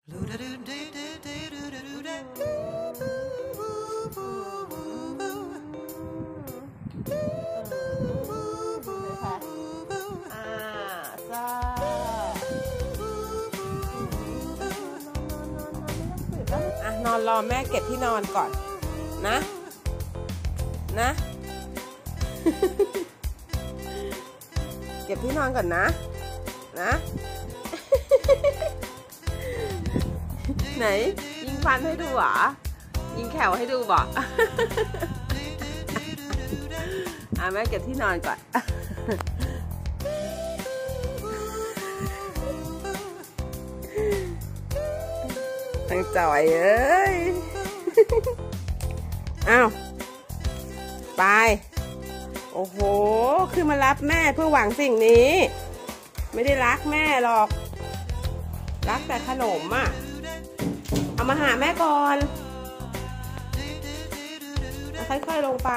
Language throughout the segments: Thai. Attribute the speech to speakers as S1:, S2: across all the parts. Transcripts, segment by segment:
S1: นอนรอแม่เก็บที่นอนก่อนนะเก็บที่นอนก่อนนะไหนยิงฟันให้ดูหรอยิงแขวให้ดูบอกแม่เก็บที่นอนก่อนตั้งจ่อยเอ้ยอ้าวไปโอ้โหขึ้นมารับแม่เพื่อหวังสิ่งนี้ไม่ได้รักแม่หรอกรักแต่ขนมอ่ะเอามาหาแม่ก่อนค่อยๆลงไป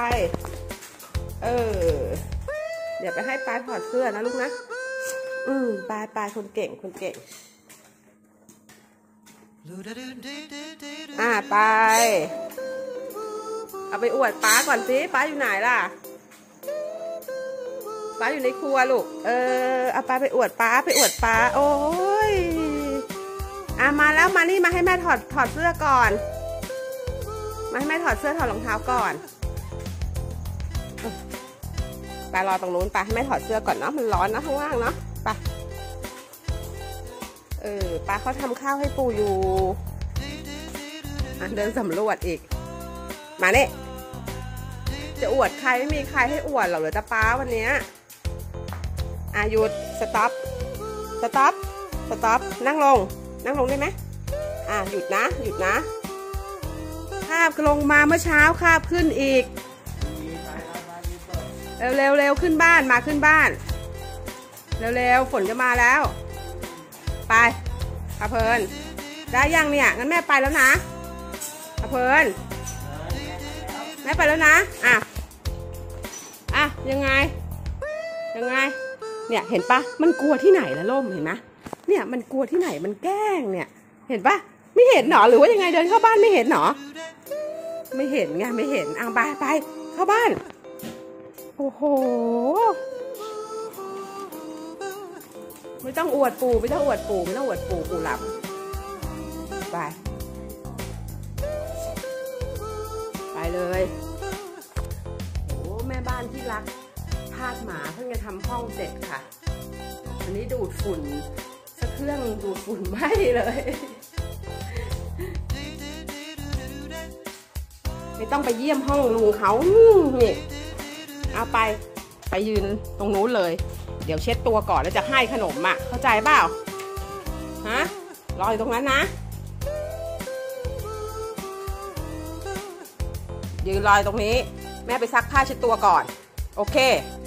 S1: เดี๋ยวไปให้ปลาถอดเสื้อนะลูกนะปลาคนเก่งไปเอาไปอวดป้าก่อนสิป้าอยู่ไหนล่ะป้าอยู่ในครัวลูกเอาป้าไปอวดป้าโอ้ยมาแล้วมานี่มาให้แม่ถอดเสื้อก่อนมาให้แม่ถอดเสื้อถอดรองเท้าก่อนไปรอตรงนู้นไปให้แม่ถอดเสื้อก่อนเนาะมันร้อนนะข้างล่างเนาะไปป้าเขาทำข้าวให้ปู่อยู่เดินสำรวจอีกมาเนี่ยจะอวดใครไม่มีใครให้อวดหรอกเหลือแต่ป้าวันนี้หยุดสต็อปนั่งลงได้ไหมหยุดนะคาบลงมาเมื่อเช้าคาบขึ้นอีกเร็วขึ้นบ้านมาขึ้นบ้านเร็วฝนจะมาแล้วไปอาเพลินได้ยังเนี่ยงั้นแม่ไปแล้วนะอาเพลินแม่ไปแล้วนะยังไงเนี่ยเห็นปะมันกลัวที่ไหนละล่มเห็นไหมเนี่ยมันกลัวที่ไหนมันแกล้งเนี่ยเห็นปะไม่เห็นหรอหรือว่ายังไงเดินเข้าบ้านไม่เห็นหรอไม่เห็นไงไม่เห็นไปเข้าบ้านโอ้โหไม่ต้องอวดปู่ปู่หลับไปเลยโอ้แม่บ้านที่รักทาสหมาเพิ่งจะทำห้องเสร็จค่ะวันนี้ดูดฝุ่นสักเครื่องดูดฝุ่นไม่เลยไม่ต้องไปเยี่ยมห้องลุงเขานี่เอาไปยืนตรงนู้นเลยเดี๋ยวเช็ดตัวก่อนแล้วจะให้ขนมเข้าใจเปล่ารออยู่ตรงนั้นนะยืนรอตรงนี้แม่ไปซักผ้าเช็ดตัวก่อนโอเค